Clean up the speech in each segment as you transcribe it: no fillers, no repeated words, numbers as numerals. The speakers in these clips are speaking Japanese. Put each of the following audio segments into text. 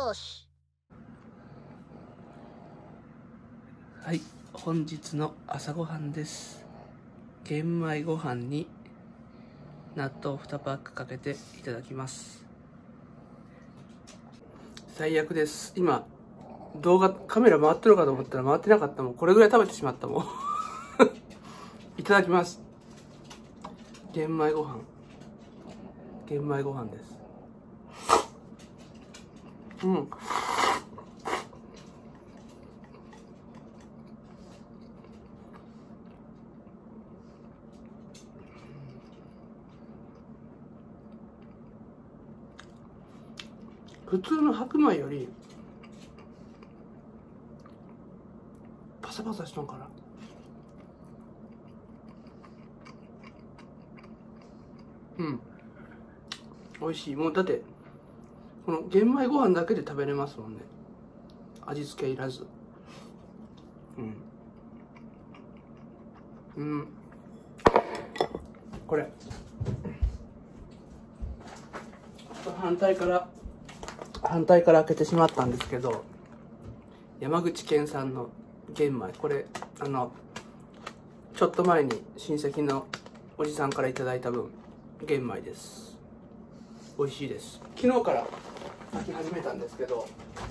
よし。 はい、本日の朝ごはんです。玄米ご飯に納豆2パックかけていただきます。最悪です。今カメラ回ってるのかと思ったら回ってなかったもん。これぐらい食べてしまったもんいただきます。玄米ご飯です。普通の白米よりパサパサしとんかな。美味しい。もうだってこの玄米ご飯だけで食べれますもんね。味付けいらず。これ反対から開けてしまったんですけど、山口県産の玄米、これちょっと前に親戚のおじさんからいただいた分玄米です。美味しいです。昨日から炊き始めたんですけど、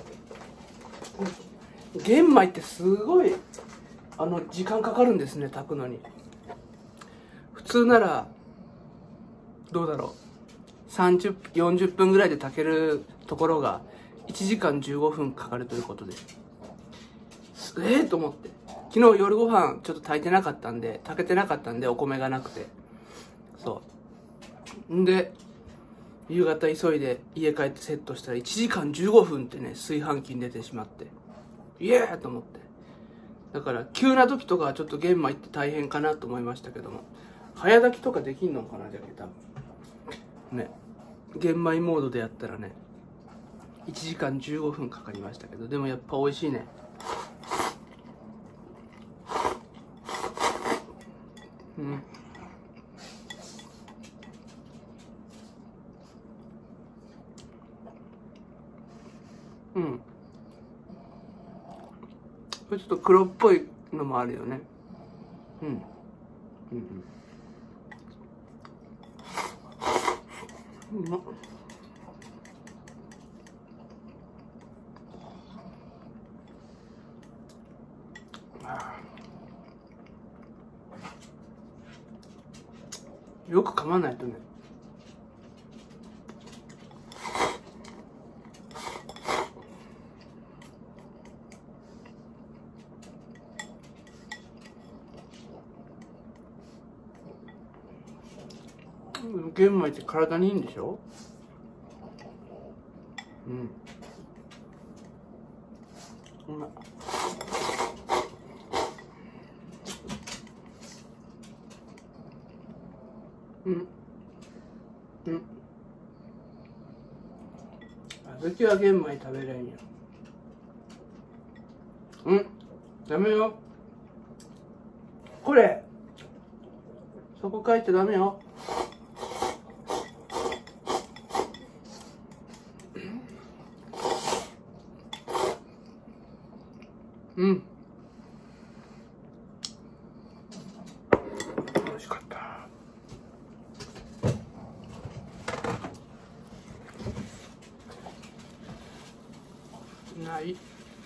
玄米ってすごい時間かかるんですね、炊くのに。普通ならどうだろう、30、40分ぐらいで炊けるところが1時間15分かかるということで、と思って、昨日夜ご飯ちょっと炊けてなかったんで、お米がなくて、んで夕方急いで家帰ってセットしたら1時間15分ってね、炊飯器に出てしまって、イエーと思って。だから急な時とかはちょっと玄米って大変かなと思いましたけども、早炊きとかできんのかな、じゃけ多分ね。玄米モードでやったらね、1時間15分かかりましたけど、でもやっぱ美味しいね。これちょっと黒っぽいのもあるよね。うまっ。よく噛まないとね。玄米って体にいいんでしょ。うまっ。小豆は玄米食べれんよ。ダメよ。これそこ書いてダメよ。美味しかった。ない。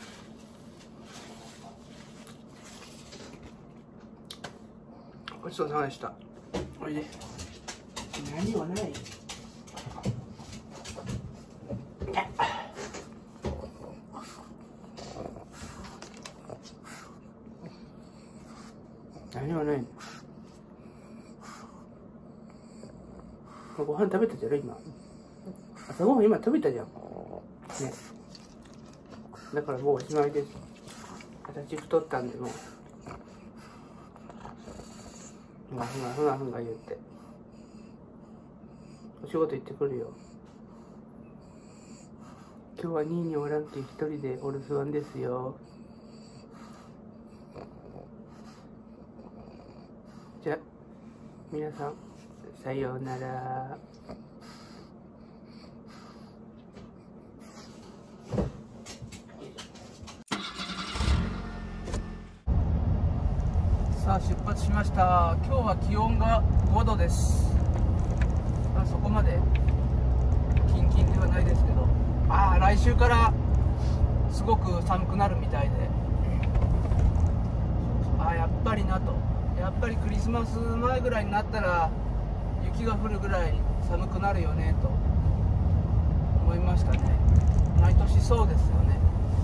ごちそうさまでした。おいで。何はない。何はない。ご飯食べたじゃろ今。朝ごはん今食べたじゃん。ね。だからもうおしまいです。私太ったんでもう。ふが言って。お仕事行ってくるよ。今日は兄におらんけ一人でお留守番ですよ。じゃあ皆さんさようなら。 さあ出発しました。今日は気温が5度です。そこまでキンキンではないですけど、来週からすごく寒くなるみたいで、やっぱりなと、やっぱりクリスマス前ぐらいになったら雪が降るぐらい寒くなるよねと思いましたね。毎年そうですよね。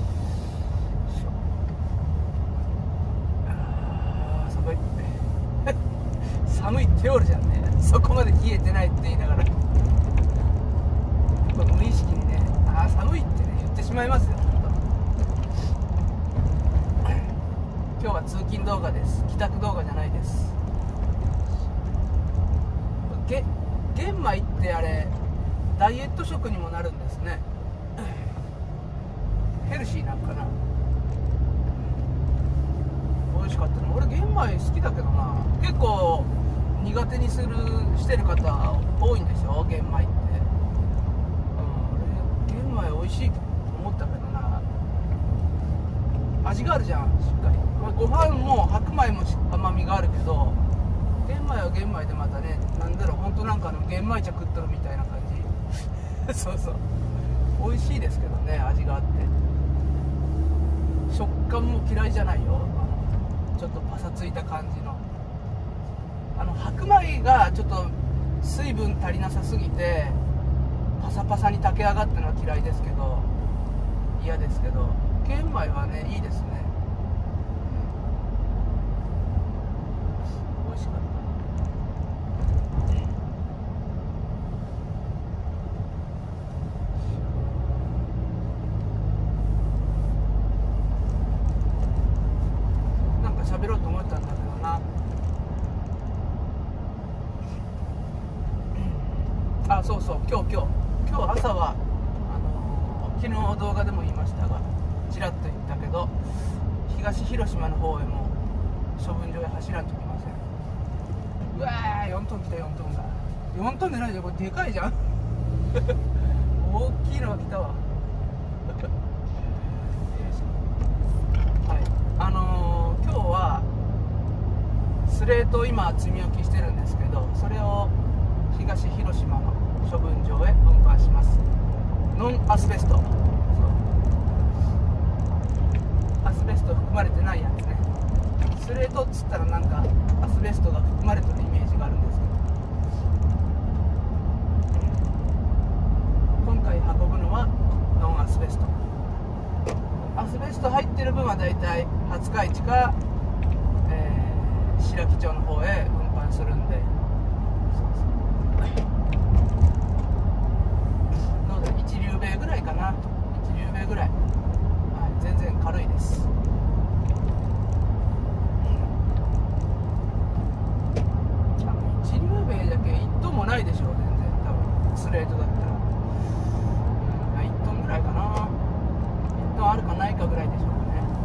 寒い寒いっておるじゃんね。そこまで冷えてないって言いながら無意識にね、寒いってね言ってしまいますよ。今日は通勤動画です。帰宅動画じゃないです。玄米ってあれダイエット食にもなるんですね。ヘルシーなんかな。美味しかったな。俺玄米好きだけどな。結構苦手にしてる方多いんでしょ、玄米って。俺玄米美味しいと思ったけどな。味があるじゃん、しっかり。ご飯も白米も甘みがあるけど、玄米は玄米でまたね、なんだろう、本当なんか玄米茶食っとるみたいな感じそうそう、美味しいですけどね、味があって。食感も嫌いじゃないよ。ちょっとパサついた感じの白米がちょっと水分足りなさすぎてパサパサに炊け上がったのは嫌いですけど、嫌ですけど、玄米はねいいですね。美味しかった。なんか喋ろうと思ったんだけどな。そうそう、今日朝は昨日動画でも言いましたが、ちらっと言ったけど、東広島の方へも処分場へ走らんといけません。うわー、4トン来た。4トンが4トンでないじゃん、これでかいじゃん大きいのが来たわ今日はスレートを今積み置きしてるんですけど、それを東広島の処分場へ運搬します。ノンアスベスト、アスベスト含まれてないやつね。スレートっつったらなんかアスベストが含まれてるイメージがあるんですけど、今回運ぶのはノンアスベスト。アスベスト入ってる分はだいたい廿日市か、白木町の方へ運搬するんで、どうだ、一流米ぐらいかな。一流米ぐらい、全然軽いです。一流米だけ1トンもないでしょう、全然。多分スレートだったら、1トンぐらいかな。1トンあるかないかぐらいでしょうかね。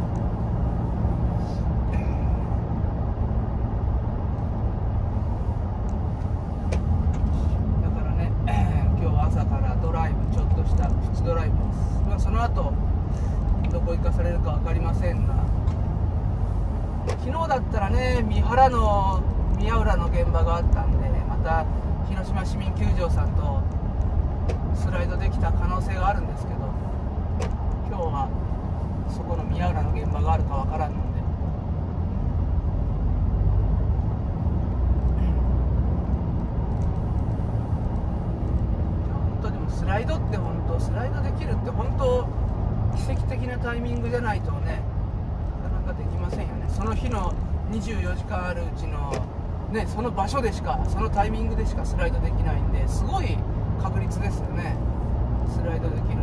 プチドライブです。その後どこ行かされるか分かりませんが、昨日だったらね、三浦の現場があったんで、また広島市民球場さんとスライドできた可能性があるんですけど、今日はそこの宮浦の現場があるか分からんので、スライドってスライドできるって本当奇跡的なタイミングじゃないとね、なかなかできませんよね。その日の24時間あるうちのね、その場所でしか、そのタイミングでしかスライドできないんで、すごい確率ですよね、スライドできるって。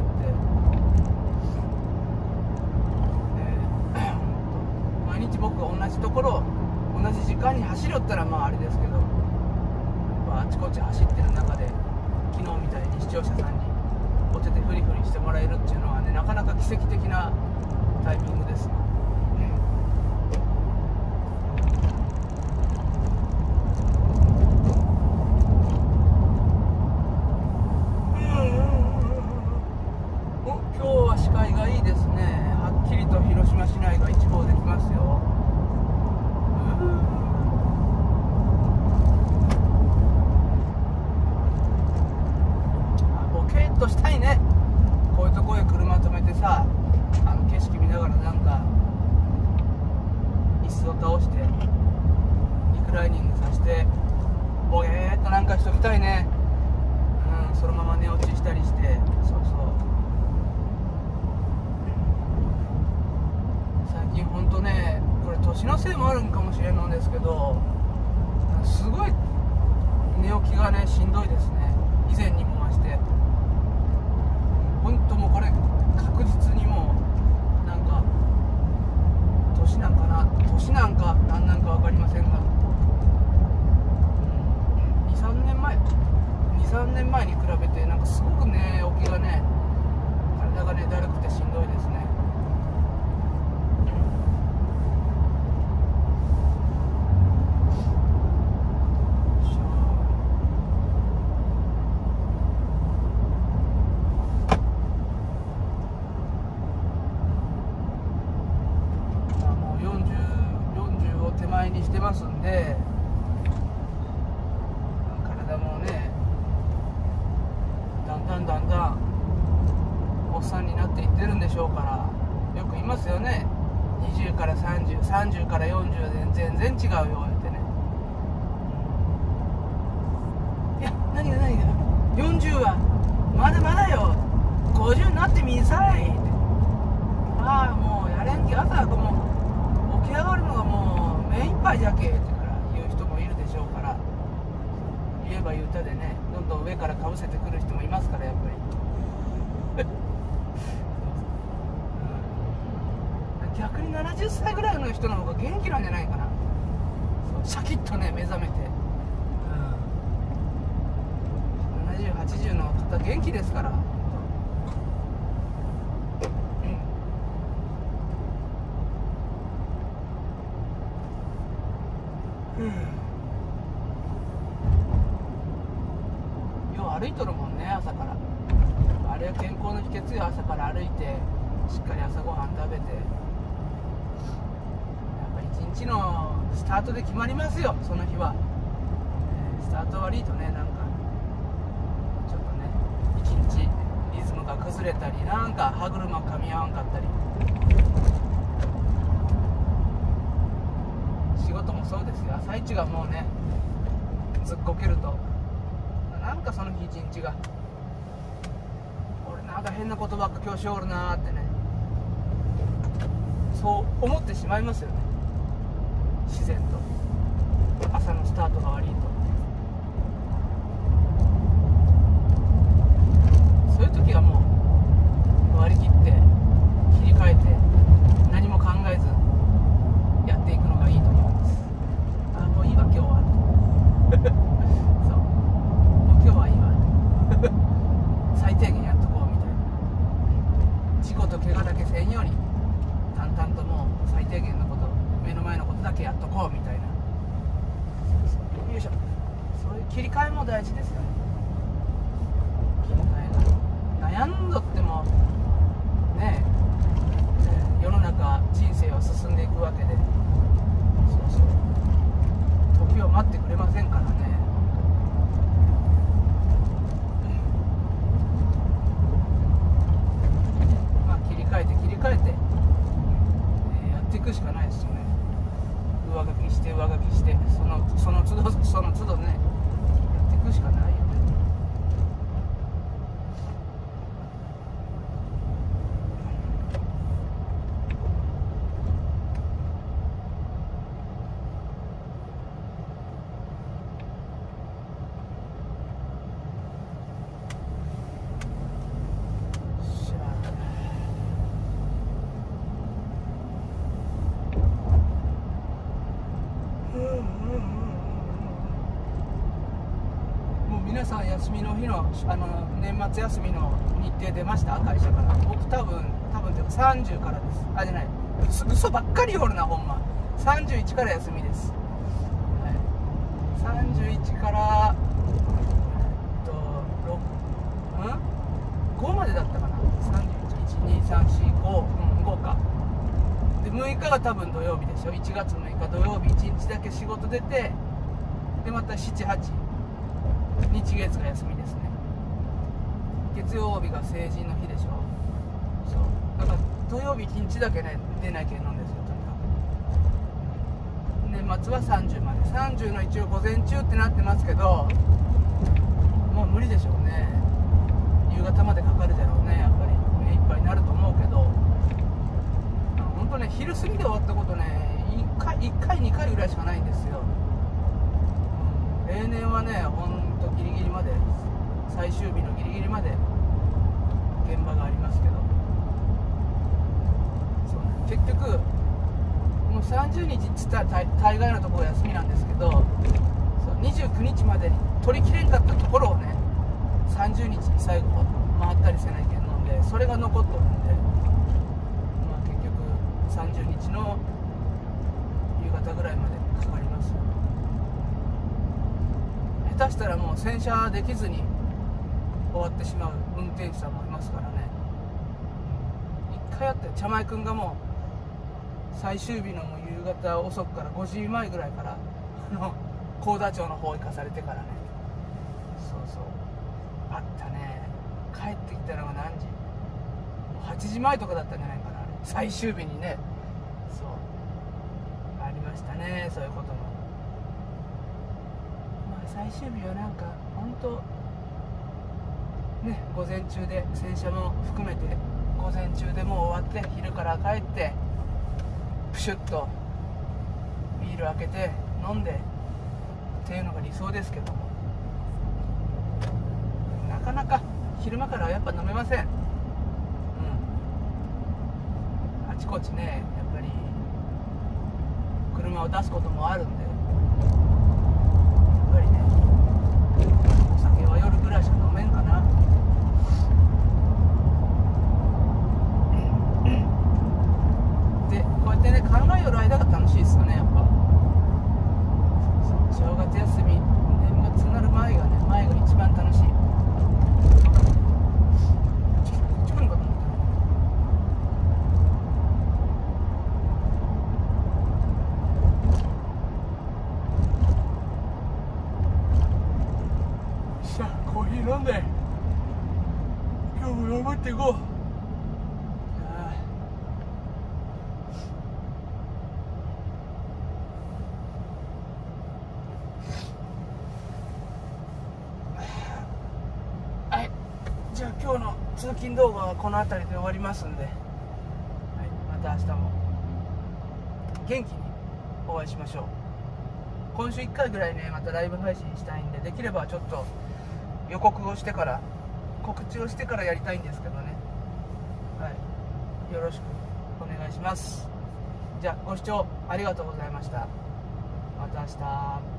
毎日僕が同じところ同じ時間に走りよったらあれですけど、あちこち走ってる中で昨日みたいに視聴者さんにお手でフリフリしてもらえるっていうのはね、なかなか奇跡的なタイミングですよ。今日は視界がいいですね。はっきりと広島市内が一望できますよ。 ボケっとしたいね。こういうとこへ車止めてさ、景色見ながらなんか椅子を倒してリクライニングさせてボケーっとなんかしときたいね。そのまま寝落ちしたりして。そうそう、最近ほんとね、これ年のせいもあるんかもしれんのですけど、すごい寝起きがねしんどいですね、以前にも増して。ほんともうこれ確実にもうなんか年なんかな、年なんか何なんか分かりませんが、23年前に比べてなんかすごくね起きがね、体がねだるくてしんどいですね。もう40を手前にしてますんで、体もねだんだんおっさんになっていってるんでしょうから、よく言いますよね、20から30、30から40で全然違うよってね。いや、何が40はまだまだよ、50になってみんさいって。ああ、もうやれんき、朝もう起き上がるのがもう目いっぱいじゃけってから言う人もいるでしょうから、言えば言うたでね、どんどん上からかぶせてくる人もいますから、やっぱり逆に70歳ぐらいの人の方が元気なんじゃないかな。シャキッとね目覚めて、70、80の方元気ですから。よう歩いとるもんね、朝から。あれは健康の秘訣よ、朝から歩いてしっかり朝ごはん食べて。一日のスタートで決まりますよ、その日は。スタート悪いとね、なんかちょっとね一日リズムが崩れたり、なんか歯車噛み合わんかったり。仕事もそうですよ、朝一がもうねずっこけると、なんかその日一日が、俺なんか変なことばっか今日しおるなーってね、そう思ってしまいますよね、自然と。朝のスタートが悪いと。そういう時はもう割り切って切り替えて何も考えずやっていくのがいいと思います。あ、もういいわ今日はそう、もう今日はいいわ最低限やっとこうみたいな。事故と怪我だけせんように淡々ともう最低限のこと、目の前のことだけやっとこうみたいな。よいしょ。そういう切り替えも大事ですよね。切り替えが悩んどってもねえ、世の中人生は進んでいくわけで、そうそう時を待ってくれませんからね。まあ切り替えて、やっていくしかないですよね。上書きしてその都度ねやっていくしかないよね。皆さん休みの日の年末休みの日程出ました？会社から。僕多分でも30からです。あ、じゃない、嘘ばっかりおるなほんま。31から休みです、はい、31から5までだったかな。31、1、2、3、4、5、5かで6 6日が多分土曜日でしょ。1月6日土曜日1日だけ仕事出て、でまた7、8日月が休みですね。月曜日が成人の日でしょ。そうだから土曜日1日だけね出なきゃいけないんですよ。とにかく年末は30まで、30の一応午前中ってなってますけど、もう無理でしょうね。夕方までかかるじゃろうね。やっぱり目いっぱいになると思うけど、本当ね、昼過ぎで終わったことね、1回2回ぐらいしかないんですよ。例年はね、ほんとギリギリまで、最終日のギリギリまで現場がありますけど、そうね、結局もう30日っつったら大概のところ休みなんですけど、そう29日までに取りきれんかったところをね、30日に最後回ったりせないけんので、それが残っとるんで、まあ結局30日の夕方ぐらいまでかかりますよ。下手したらもう洗車できずに終わってしまう運転手さんもいますからね。一回やって茶前くんがもう最終日のもう夕方遅くから5時前ぐらいから幸田町の方行かされてからね。そうそう、あったね。帰ってきたのが何時、もう8時前とかだったんじゃないかな、最終日にね。そうありましたね、そういうことも。まあ最終日はなんか本当ね、午前中で洗車も含めて午前中でもう終わって、昼から帰ってプシュッとビール開けて飲んでっていうのが理想ですけども、なかなか昼間からはやっぱ飲めません。あちこちね、やっぱり車を出すこともあるんで、やっぱりね、お酒は夜ぐらいしか飲めんかな。でこうやってね、考えよる間が楽しいですよね、やっぱ。正月休み、年末になる前が一番楽しい。コーヒー飲んで今日も頑張っていこう。はい、じゃあ今日の通勤動画はこの辺りで終わりますんで、はい、また明日も元気にお会いしましょう。今週1回ぐらいね、またライブ配信したいんで、できればちょっと予告をしてから、告知をしてからやりたいんですけどね。はい、よろしくお願いします。じゃあご視聴ありがとうございました。また明日。